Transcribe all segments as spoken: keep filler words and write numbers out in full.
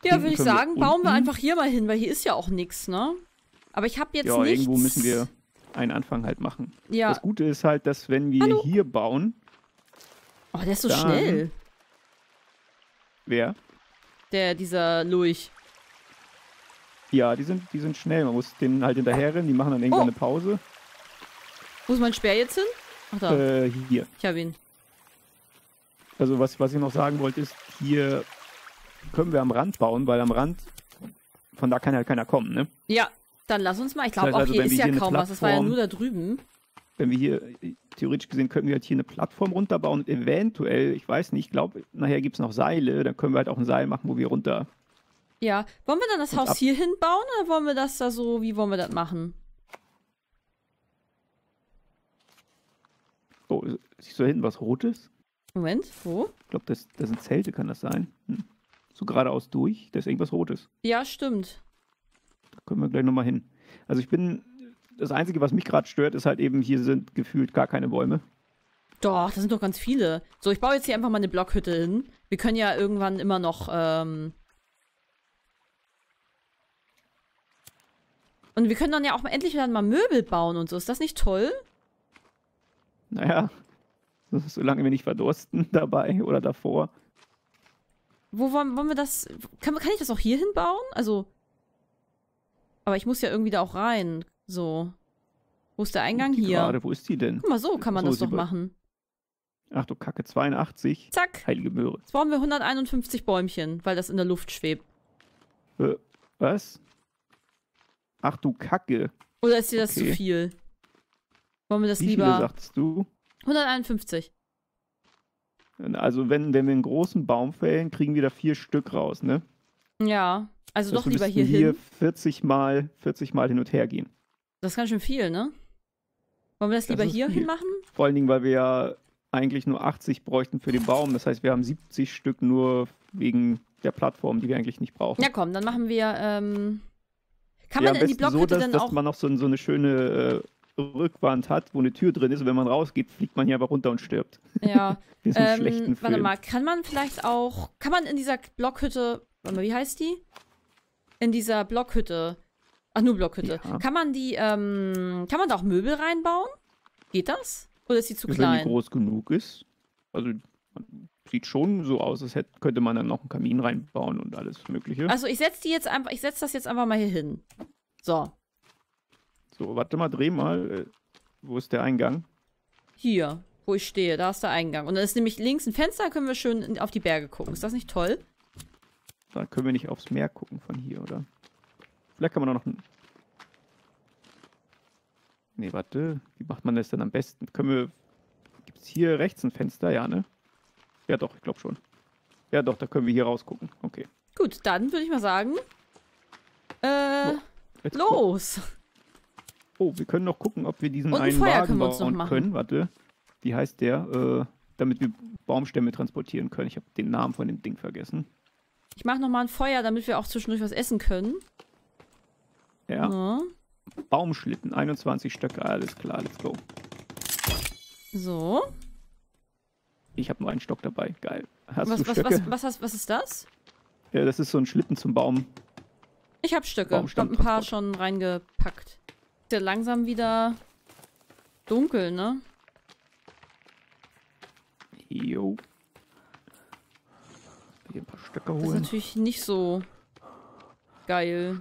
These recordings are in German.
Ja, würde ich sagen, bauen wir einfach hier mal hin, weil hier ist ja auch nichts, ne? Aber ich habe jetzt ja, nichts... irgendwo müssen wir einen Anfang halt machen. Ja. Das Gute ist halt, dass wenn wir Hallo? hier bauen... Oh, der ist so dann... schnell. Wer? Der, dieser Lurch. Ja, die sind, die sind schnell. Man muss denen halt hinterherrennen. Die machen dann irgendwann Oh. eine Pause. Wo ist mein Speer jetzt hin? Ach da, Äh, hier. ich habe ihn. Also was, was ich noch sagen wollte ist, hier können wir am Rand bauen, weil am Rand, von da kann halt keiner kommen, ne? Ja, dann lass uns mal. Ich glaube Das heißt auch, also, hier wenn ist wir ja hier eine kaum was. Das war ja Plattform- nur da drüben. Wenn wir hier, theoretisch gesehen, könnten wir halt hier eine Plattform runterbauen und eventuell, ich weiß nicht, ich glaube, nachher gibt es noch Seile, dann können wir halt auch ein Seil machen, wo wir runter... Ja, wollen wir dann das Und Haus ab- hier hinbauen oder wollen wir das da so, wie wollen wir das machen? Oh, siehst du da hinten was Rotes? Moment, wo? Ich glaube, das, das sind Zelte, kann das sein? Hm. So geradeaus durch, da ist irgendwas Rotes. Ja, stimmt. Da können wir gleich nochmal hin. Also ich bin, das Einzige, was mich gerade stört, ist halt eben, hier sind gefühlt gar keine Bäume. Doch, das sind doch ganz viele. So, ich baue jetzt hier einfach mal eine Blockhütte hin. Wir können ja irgendwann immer noch, ähm... Und wir können dann ja auch mal endlich dann mal Möbel bauen und so. Ist das nicht toll? Naja, solange wir nicht verdursten dabei oder davor. Wo wollen, wollen wir das... Kann, kann ich das auch hier hinbauen? Also... Aber ich muss ja irgendwie da auch rein. So. Wo ist der Eingang? Die Hier. Gerade, wo ist die denn? Guck mal, so kann man So, das sie doch bei- machen. Ach du Kacke, zweiundachtzig. Zack. Heilige Möhre. Jetzt brauchen wir hunderteinundfünfzig Bäumchen, weil das in der Luft schwebt. Äh, was? Ach du Kacke. Oder ist dir das Okay. zu viel? Wollen wir das Wie viele lieber... sagtest du? hunderteinundfünfzig. Also wenn, wenn wir einen großen Baum fällen, kriegen wir da vier Stück raus, ne? Ja, also Das doch lieber müssten hier hier hin. vierzig Mal, vierzig Mal hin und her gehen. Das ist ganz schön viel, ne? Wollen wir das Das lieber ist hier viel. hin machen? Vor allen Dingen, weil wir ja eigentlich nur achtzig bräuchten für den Baum. Das heißt, wir haben siebzig Stück nur wegen der Plattform, die wir eigentlich nicht brauchen. Ja, komm, dann machen wir, ähm... Kann Ja, man am in die besten so, Blockhütte dass, dann dass auch... man noch so, so eine schöne äh, Rückwand hat, wo eine Tür drin ist. Und wenn man rausgeht, fliegt man hier aber runter und stirbt. Ja, Wie so einen schlechten ähm, Film. warte mal, kann man vielleicht auch... Kann man in dieser Blockhütte... Warte mal, wie heißt die? In dieser Blockhütte... Ach, nur Blockhütte. Ja. Kann man die, ähm... Kann man da auch Möbel reinbauen? Geht das? Oder ist die zu Wenn die klein? groß genug ist. Also sieht schon so aus, als hätte, könnte man dann noch einen Kamin reinbauen und alles Mögliche. Also ich setze die jetzt einfach... Ich setze das jetzt einfach mal hier hin. So. So, warte mal, dreh mal. Äh, Wo ist der Eingang? Hier, wo ich stehe, da ist der Eingang. Und dann ist nämlich links ein Fenster, da können wir schön in- auf die Berge gucken. Ist das nicht toll? Da können wir nicht aufs Meer gucken von hier, oder? Vielleicht kann man auch noch ein... Nee, warte. Wie macht man das denn am besten? Können wir... Gibt es hier rechts ein Fenster? Ja, ne? Ja doch, ich glaube schon. Ja doch, da können wir hier rausgucken. Okay. Gut, dann würde ich mal sagen, äh, Let's go. los. Oh, wir können noch gucken, ob wir diesen Und ein einen Feuer Wagen können wir uns noch bauen machen. können. Warte. Wie heißt der? Äh, damit wir Baumstämme transportieren können. Ich habe den Namen von dem Ding vergessen. Ich mache nochmal ein Feuer, damit wir auch zwischendurch was essen können. Ja. Ja. Baumschlitten, einundzwanzig Stöcke. Alles klar, let's go. So. Ich habe nur einen Stock dabei. Geil. Hast Was, du was, Stöcke? was, was, was, was ist das? Ja, das ist so ein Schlitten zum Baum. Ich habe Stücke. Ich habe ein Baumstammtransport. paar schon reingepackt. Ist ja langsam wieder dunkel, ne? Jo. Hier ein paar Stöcke Das ist holen. natürlich nicht so geil.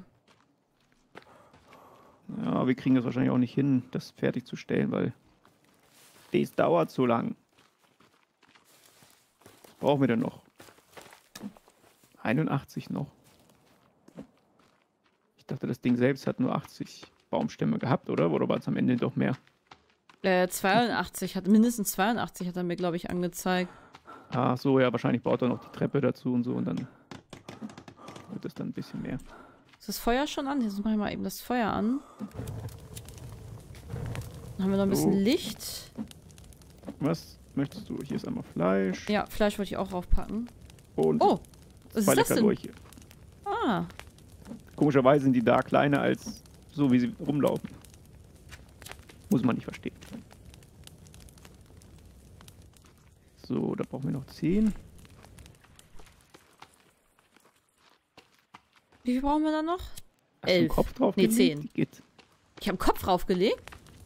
Ja, wir kriegen das wahrscheinlich auch nicht hin, das fertigzustellen, weil das dauert so lang. Was brauchen wir denn noch? einundachtzig noch. Ich dachte, das Ding selbst hat nur achtzig Baumstämme gehabt, oder? Oder war es am Ende doch mehr? Äh, zweiundachtzig hat, mindestens zweiundachtzig hat er mir, glaube ich, angezeigt. Ach so, ja, wahrscheinlich baut er noch die Treppe dazu und so und dann wird es dann ein bisschen mehr. Ist das Feuer schon an? Jetzt mache ich mal eben das Feuer an. Dann haben wir noch ein bisschen So. Licht. Was möchtest du? Hier ist einmal Fleisch Ja, Fleisch wollte ich auch raufpacken. und Oh, was zwei ist das denn? Leckerlurche. Ah, Komischerweise sind die da kleiner als so, wie sie rumlaufen. Muss man nicht verstehen. So, da brauchen wir noch zehn. Wie viel brauchen wir da noch? Hast du Elf. einen Kopf drauf Nee, gelegt? zehn. Die geht. Ich habe einen Kopf draufgelegt?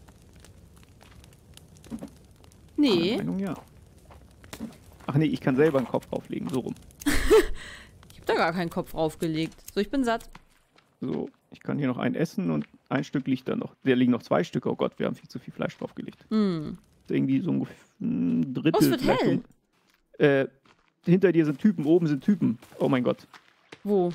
Meine Nee. Meinung, ja. Ach nee, ich kann selber einen Kopf drauflegen, so rum. Ich habe da gar keinen Kopf draufgelegt. So, ich bin satt. So, ich kann hier noch einen essen und ein Stück liegt da noch. Da liegen noch zwei Stücke. Oh Gott, wir haben viel zu viel Fleisch draufgelegt. Hm. Das ist irgendwie so ungefähr ein Drittel. Oh, es wird vielleicht hell. um- Äh, hinter dir sind Typen, oben sind Typen. Oh mein Gott. Wo?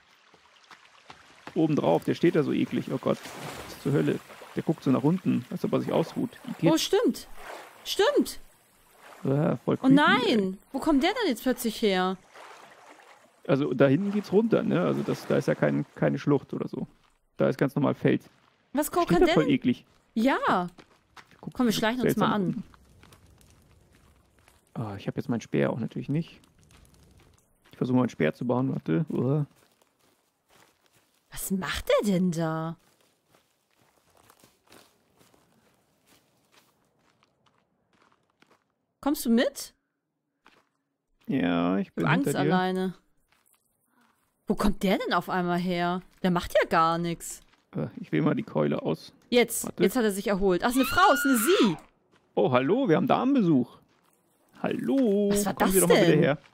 Oben drauf, der steht da so eklig. Oh Gott, was zur Hölle. Der guckt so nach unten, als ob er sich ausruht. Die Oh, geht, stimmt. Stimmt. ah, voll Oh creepy, nein. ey. Wo kommt der denn jetzt plötzlich her? Also da hinten geht's runter, ne? Also das, da ist ja kein, keine Schlucht oder so. Da ist ganz normal Feld. Was ko- Steht kann da der voll denn? eklig. Ja. Guck, Komm, wir schleichen uns mal seltsam. an. Ah, ich habe jetzt meinen Speer auch natürlich nicht. Ich versuche mal einen Speer zu bauen, warte. Uah. Was macht der denn da? Kommst du mit? Ja, ich Du bin Angst hinter dir. alleine. Wo kommt der denn auf einmal her? Der macht ja gar nichts. Äh, Ich wähle mal die Keule aus. Jetzt, Warte. jetzt hat er sich erholt. Ach, ist eine Frau, ist eine Sie. Oh, hallo, wir haben Damenbesuch. Hallo, Was war kommen das Sie doch mal denn? wieder her.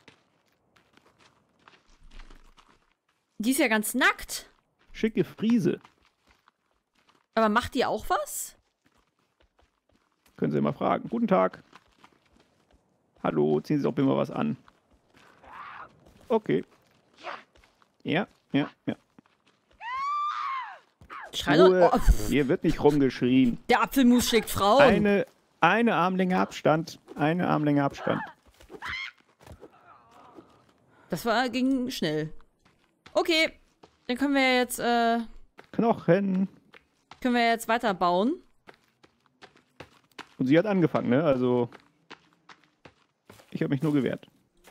Die ist ja ganz nackt. Schicke Friese. Aber macht die auch was? Können Sie mal fragen. Guten Tag. Hallo, ziehen Sie doch bitte mal was an. Okay. Ja, ja, ja. Schrei doch. Ruhe. Oh, pff, Hier wird nicht rumgeschrien. der Apfelmus schlägt Frauen. Eine, eine Armlänge Abstand. Eine Armlänge Abstand. Das war, ging schnell. Okay, dann können wir jetzt, äh, Knochen. können wir jetzt weiterbauen. Und sie hat angefangen, ne? Also, ich habe mich nur gewehrt.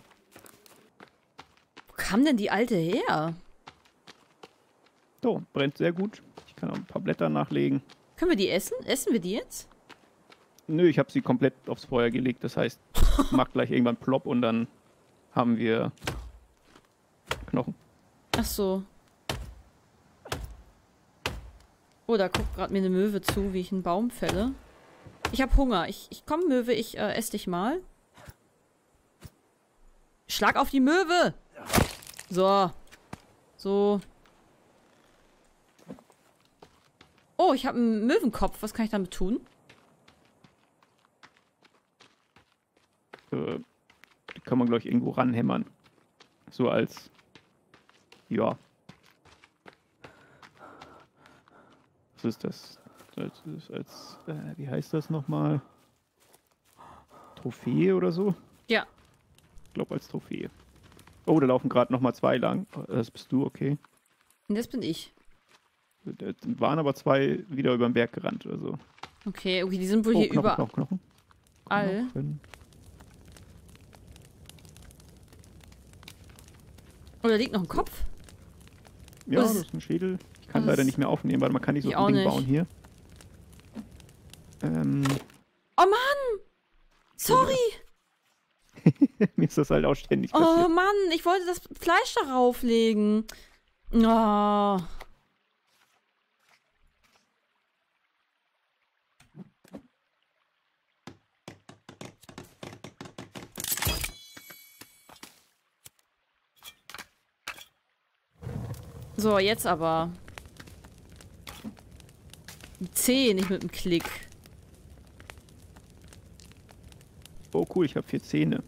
Wo kam denn die Alte her? So, brennt sehr gut. Ich kann auch ein paar Blätter nachlegen. Können wir die essen? Essen wir die jetzt? Nö, ich habe sie komplett aufs Feuer gelegt. Das heißt, macht gleich irgendwann plopp und dann haben wir Knochen. Ach so. Oh, da guckt gerade mir eine Möwe zu, wie ich einen Baum fälle. Ich habe Hunger. Ich, ich komm, Möwe, ich äh, esse dich mal. Schlag auf die Möwe! So. So. Oh, ich habe einen Möwenkopf. Was kann ich damit tun? Äh, die kann man, glaube ich, irgendwo ranhämmern. So als... Ja. Was ist das? Als, als äh, wie heißt das nochmal? Trophäe oder so? Ja. Ich glaube als Trophäe. Oh, da laufen gerade nochmal zwei lang. Das bist du, okay. Und das bin ich. Da waren aber zwei wieder über den Berg gerannt. Also. Okay, okay, die sind wohl Oh, hier Knochen, überall. Knochen, Knochen. All. Knochen. Oh, da liegt noch ein Kopf. Ja, Oh, das das- ist ein Schädel. Ich kann das- leider nicht mehr aufnehmen, weil man kann nicht so Ich ein auch Ding nicht. bauen hier. Ähm, Oh Mann! Sorry! mir ist das halt auch ständig Oh passiert. Mann, ich wollte das Fleisch darauf legen. Oh. So, jetzt aber. Mit C, nicht mit dem Klick. Oh cool, ich habe vier Zähne.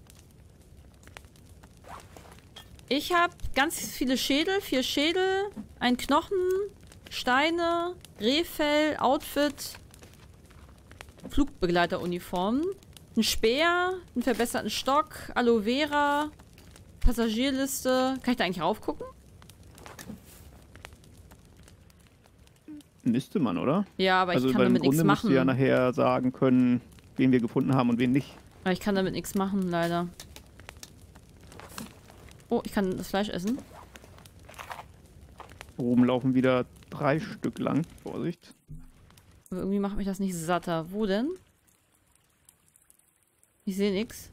Ich habe ganz viele Schädel, vier Schädel, ein Knochen, Steine, Rehfell, Outfit, Flugbegleiteruniformen, ein Speer, einen verbesserten Stock, Aloe Vera, Passagierliste. Kann ich da eigentlich raufgucken? Müsste man, oder? Ja, aber also ich kann weil im damit nichts Grunde musst du machen. ja nachher sagen können, wen wir gefunden haben und wen nicht. Aber ich kann damit nichts machen, leider. Oh, ich kann das Fleisch essen. Oben laufen wieder drei Stück lang. Vorsicht. Aber irgendwie macht mich das nicht satter. Wo denn? Ich sehe nichts.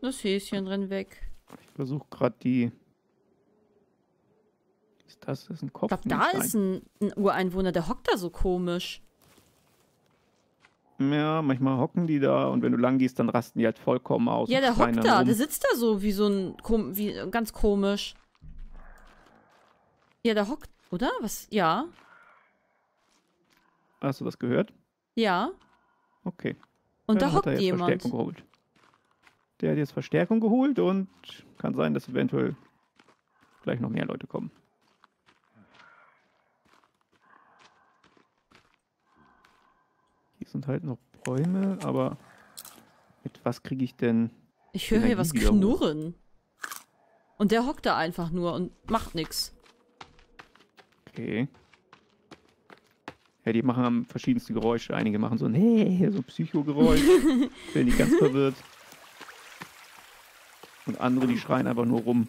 Das Häschen rennt weg. Ich versuche gerade die... Ist das? Das ist ein Kopf? Ich glaube, da Nee, ist ein, ein Ureinwohner, der hockt da so komisch. Ja, manchmal hocken die da und wenn du lang gehst, dann rasten die halt vollkommen aus. Ja, und der schreien hockt dann da. rum. Der sitzt da so wie so ein... Kom wie, ganz komisch. Ja, der hockt... Oder? Was? Ja. Hast du das gehört? Ja. Okay. Und Ja, da dann hat er hockt jetzt jemand. Verstärkung geholt. Der hat jetzt Verstärkung geholt und kann sein, dass eventuell gleich noch mehr Leute kommen. Hier sind halt noch Bäume, aber mit was kriege ich denn... Ich höre hier was Energie wieder hoch? knurren. Und der hockt da einfach nur und macht nix. Okay. Ja, die machen verschiedenste Geräusche. Einige machen so ein hey, so Psychogeräusch. Bin ich ganz verwirrt. Und andere, die schreien einfach nur rum.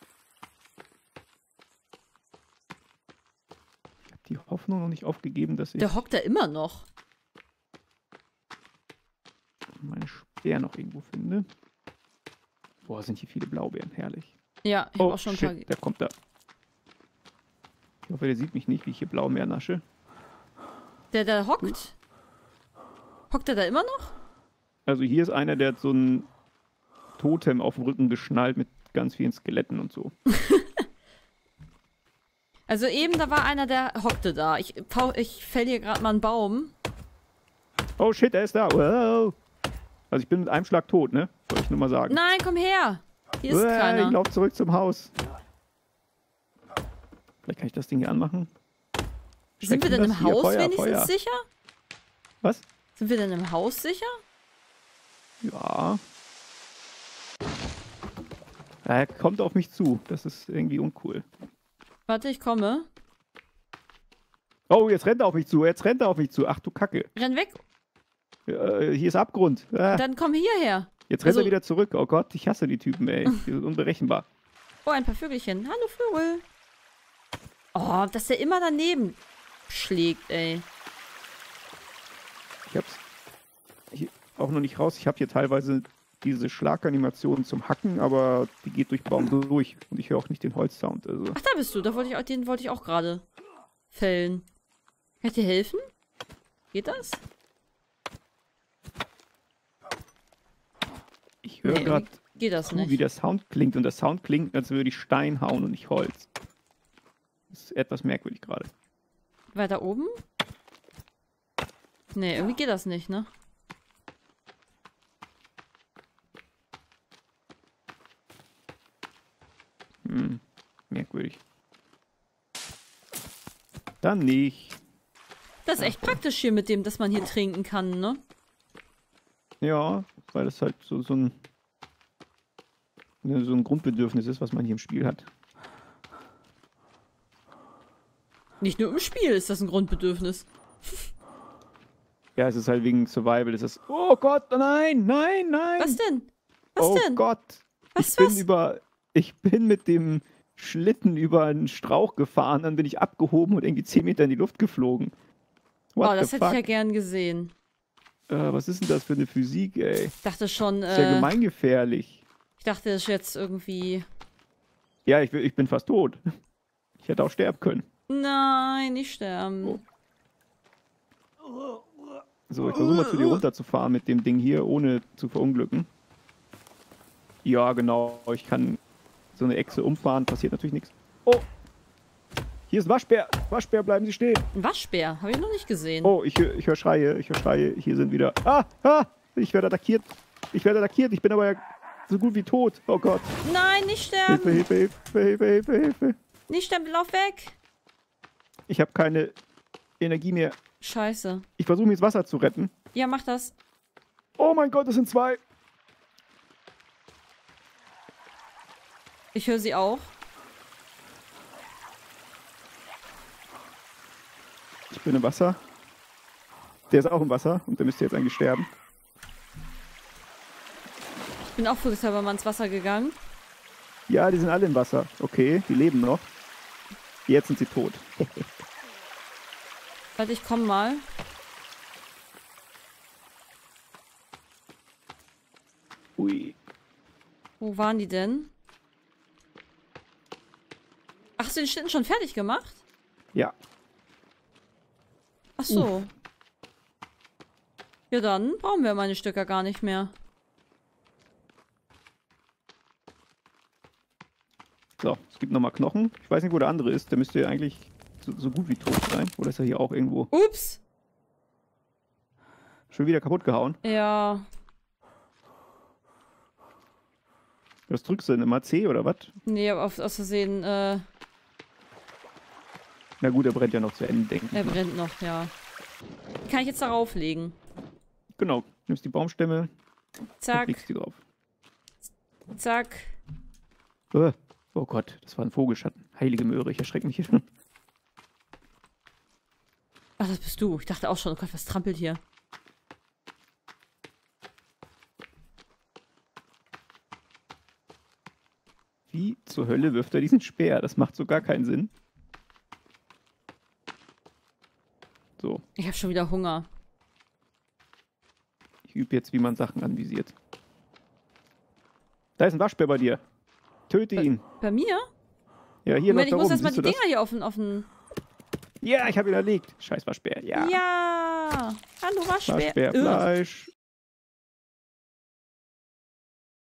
Ich habe die Hoffnung noch nicht aufgegeben, dass ich Der hockt da immer noch. meine Speer noch irgendwo finde. Boah, sind hier viele Blaubeeren. Herrlich. Ja, ich Oh, habe auch schon ein paar... shit, der kommt da. Ich hoffe, der sieht mich nicht, wie ich hier Blaubeeren nasche. Der da hockt? Hockt der da immer noch? Also hier ist einer, der hat so ein Totem auf dem Rücken geschnallt mit ganz vielen Skeletten und so. Also eben, da war einer, der hockte da. Ich, ich fäll hier gerade mal einen Baum. Oh shit, er ist da. Wow. Also ich bin mit einem Schlag tot, ne? Wollte ich nur mal sagen. Nein, komm her. Hier ist Uah, keiner. Ich laufe zurück zum Haus. Vielleicht kann ich das Ding hier anmachen. Sind wir Schmeckt denn das? im Hier, Haus Feuer, wenigstens Feuer. sicher? Was? Sind wir denn im Haus sicher? Ja. Er kommt auf mich zu. Das ist irgendwie uncool. Warte, ich komme. Oh, jetzt rennt er auf mich zu. Jetzt rennt er auf mich zu. Ach du Kacke. Renn weg. Äh, hier ist Abgrund. Ah, Dann komm hierher. jetzt rennt also- er wieder zurück. Oh Gott, ich hasse die Typen, ey. Die sind unberechenbar. Oh, ein paar Vögelchen. Hallo, Vögel. Oh, dass der immer daneben schlägt, ey. Ich hab's hier auch noch nicht raus. Ich habe hier teilweise diese Schlaganimation zum Hacken, aber die geht durch Baum durch. Und ich höre auch nicht den Holzsound. Also. Ach, da bist du. Da wollte ich, auch- den wollte ich auch gerade fällen. Kann ich dir helfen? Geht das? Ich höre Nee, gerade, Geht das wie nicht. der Sound klingt. Und der Sound klingt, als würde ich Stein hauen und nicht Holz. Das ist etwas merkwürdig gerade. Weiter oben? Nee, irgendwie geht das nicht, ne? Hm, merkwürdig. Dann nicht. Das ist echt praktisch hier mit dem, dass man hier trinken kann, ne? Ja, weil das halt so, so, ein, ne, so ein Grundbedürfnis ist, was man hier im Spiel hat. Nicht nur im Spiel ist das ein Grundbedürfnis. Ja, es ist halt wegen Survival. Es ist, oh Gott, nein, nein, nein. Was denn? Was oh denn? Gott. Was, ich bin was? über, ich bin mit dem Schlitten über einen Strauch gefahren, dann bin ich abgehoben und irgendwie zehn Meter in die Luft geflogen. What Oh, das the hätte fuck? ich ja gern gesehen. Äh, was ist denn das für eine Physik, ey? Ich dachte schon, Das ist ja äh, gemeingefährlich. ich dachte, das ist jetzt irgendwie... Ja, ich, ich bin fast tot. Ich hätte auch sterben können. Nein, nicht sterben. Oh. So, ich versuche mal zu dir runterzufahren mit dem Ding hier, ohne zu verunglücken. Ja, genau. Ich kann so eine Echse umfahren, passiert natürlich nichts. Oh! Hier ist ein Waschbär! Waschbär, bleiben Sie stehen! Ein Waschbär, habe ich noch nicht gesehen. Oh, ich, hö- ich höre Schreie, ich höre Schreie. Hier sind wieder... Ah! Ah! Ich werde attackiert! Ich werde attackiert! Ich bin aber ja so gut wie tot! Oh Gott! Nein, nicht sterben! Hilfe, Hilfe, Hilfe, Hilfe, Hilfe, Hilfe! Nicht sterben, lauf weg! Ich habe keine Energie mehr. Scheiße. Ich versuche mir ins Wasser zu retten. Ja, mach das. Oh mein Gott, das sind zwei! Ich höre sie auch. Ich bin im Wasser. Der ist auch im Wasser und der müsste jetzt eigentlich sterben. Ich bin auch vorsichtshalber mal ins Wasser gegangen. Ja, die sind alle im Wasser. Okay, die leben noch. Jetzt sind sie tot. Warte, ich komm mal. Ui. Wo waren die denn? Ach, hast du den Schlitten schon fertig gemacht? Ja. Ach so. Uff. Ja, dann brauchen wir meine Stöcker gar nicht mehr. So, es gibt nochmal Knochen. Ich weiß nicht, wo der andere ist. Der müsste ja eigentlich so, so gut wie tot sein. Oder ist er hier auch irgendwo? Ups. Schon wieder kaputt gehauen. Ja. Was drückst du denn immer? C oder was? Nee, aber auf, aus Versehen, äh, Na gut, er brennt ja noch zu Ende, denke ich. er mal. brennt noch, ja. Kann ich jetzt darauf legen? Genau. Nimmst die Baumstämme und Zack, legst die drauf. zack. Äh, Oh Gott, das war ein Vogelschatten. Heilige Möhre, ich erschrecke mich hier schon. Ach, das bist du. Ich dachte auch schon, oh Gott, was trampelt hier? Wie zur Hölle wirft er diesen Speer? Das macht so gar keinen Sinn. So, Ich habe schon wieder Hunger. ich übe jetzt, wie man Sachen anvisiert. Da ist ein Waschbär bei dir. Töte ihn. Bei mir? Ja, hier Moment, ich läuft er muss rum. erstmal Siehst die du das? Dinger hier auf den, auf den... Ja, ich habe ihn erlegt. Scheiß Waschbär. Ja. Ja! Hallo, Waschbär. Waschbär, Ugh. Fleisch.